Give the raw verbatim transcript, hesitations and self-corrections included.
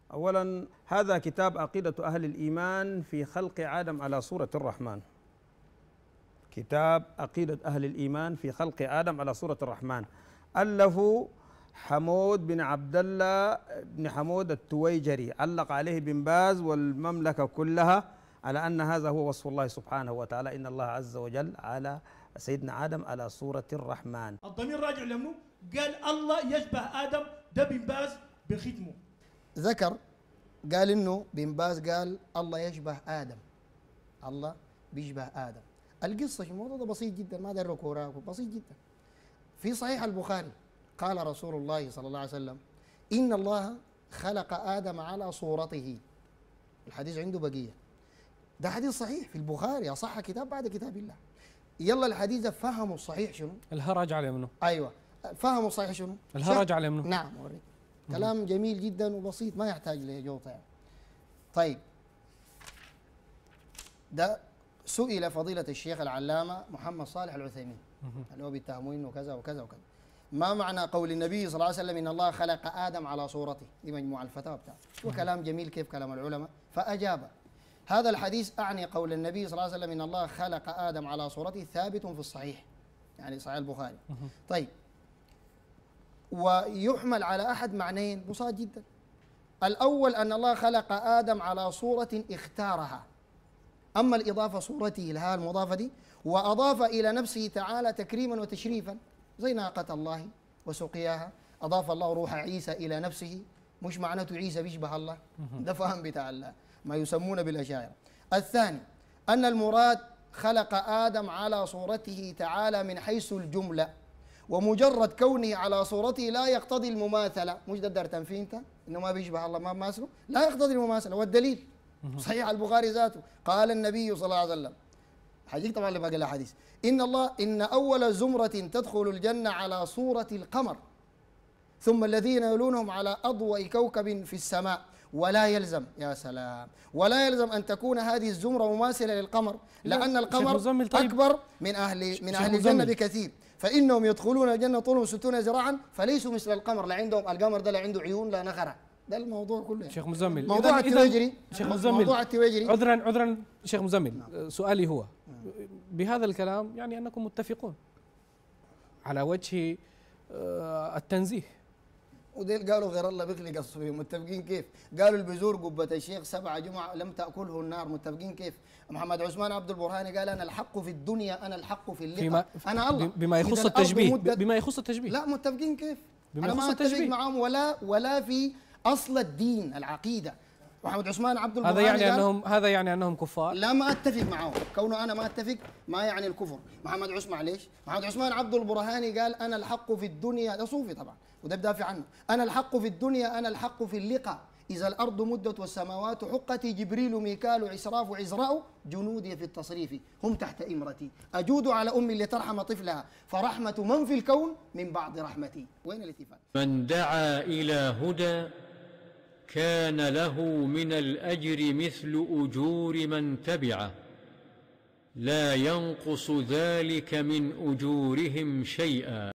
أولا هذا كتاب عقيدة أهل الإيمان في خلق آدم على صورة الرحمن. كتاب عقيدة أهل الإيمان في خلق آدم على صورة الرحمن، ألفه حمود بن عبد الله بن حمود التويجري، علق عليه بن باز والمملكة كلها على أن هذا هو وصف الله سبحانه وتعالى، إن الله عز وجل على سيدنا آدم على صورة الرحمن. الضمير راجع لمنه؟ قال الله يشبه آدم، ده بن باز بختمه ذكر قال إنه بن باز قال الله يشبه آدم، الله بيشبه آدم. القصة الموضوع ده بسيط جدا، ما درك وراك، بسيط جدا. في صحيح البخاري قال رسول الله صلى الله عليه وسلم إن الله خلق آدم على صورته. الحديث عنده بقية، ده حديث صحيح في البخاري، أصح كتاب بعد كتاب الله. يلا الحديث فهموا الصحيح شنو؟ الهرج عليه منه. أيوة، فهموا الصحيح شنو؟ الهرج عليه منه. نعم أوريك. كلام جميل جدا وبسيط ما يحتاج لجوطة يعني. طيب، ده سئل فضيلة الشيخ العلامة محمد صالح العثيمين اللي هو بيتهموا انه كذا وكذا وكذا، ما معنى قول النبي صلى الله عليه وسلم ان الله خلق آدم على صورته؟ دي مجموعة الفتاوى بتاعته، وكلام جميل كيف كلام العلماء. فأجاب هذا الحديث أعني قول النبي صلى الله عليه وسلم ان الله خلق آدم على صورته ثابت في الصحيح، يعني صحيح البخاري. طيب، ويحمل على أحد معنيين بسيط جدا. الأول أن الله خلق آدم على صورة اختارها، أما الإضافة صورته لها المضافة دي، وأضاف إلى نفسه تعالى تكريما وتشريفا، زي ناقة الله وسقياها، أضاف الله روح عيسى إلى نفسه، مش معناته عيسى بيشبه الله، ده فهم بتاع الله ما يسمون بالأشاعرة. الثاني أن المراد خلق آدم على صورته تعالى من حيث الجملة، ومجرد كونه على صورته لا يقتضي المماثلة، مش ده درتن فيه أنت إنه ما بيشبه الله ما ماسله، لا يقتضي المماثلة. والدليل صحيح البخاري ذاته قال النبي صلى الله عليه وسلم، حديث طبعا لباقي الاحاديث، ان الله ان اول زمره تدخل الجنه على صوره القمر، ثم الذين يلونهم على اضواء كوكب في السماء، ولا يلزم، يا سلام، ولا يلزم ان تكون هذه الزمره مماثله للقمر، لان القمر طيب. اكبر من اهل من اهل الجنه بكثير، فانهم يدخلون الجنه طولهم ستون ذراعا فليسوا مثل القمر، لا عندهم القمر ده لا عنده عيون لا نخره. ده الموضوع كله يعني. شيخ مزمل، موضوع التويجري، شيخ مزمل، موضوع التويجري عذرا عذرا شيخ مزمل، نعم. سؤالي هو بهذا الكلام يعني انكم متفقون على وجه التنزيه، وديل قالوا غير الله بيخلق الصبي، متفقين كيف؟ قالوا البذور قبة الشيخ سبعة جمعة لم تأكله النار، متفقين كيف؟ محمد عثمان عبد البرهاني قال أنا الحق في الدنيا أنا الحق في اللقاء، أنا الله بما يخص التشبيه، بما يخص التشبيه لا متفقين كيف؟ بما أنا يخص ما أتفق التشبيه معهم ولا ولا في أصل الدين العقيدة. محمد عثمان عبد البرهاني هذا يعني أنهم هذا يعني أنهم كفار؟ لا ما أتفق معهم، كونه أنا ما أتفق ما يعني الكفر. محمد عثمان ليش؟ محمد عثمان عبد البرهاني قال أنا الحق في الدنيا، ده صوفي طبعا وده بدافع عنه، أنا الحق في الدنيا أنا الحق في اللقاء، إذا الأرض مدت والسماوات حقتي جبريل ميكال عسراف عزراء جنودي في التصريف هم تحت إمرتي، أجود على أمي لترحم طفلها فرحمة من في الكون من بعض رحمتي. وين الاتفاق؟ من دعا إلى هدى كان له من الأجر مثل أجور من تبعه لا ينقص ذلك من أجورهم شيئا.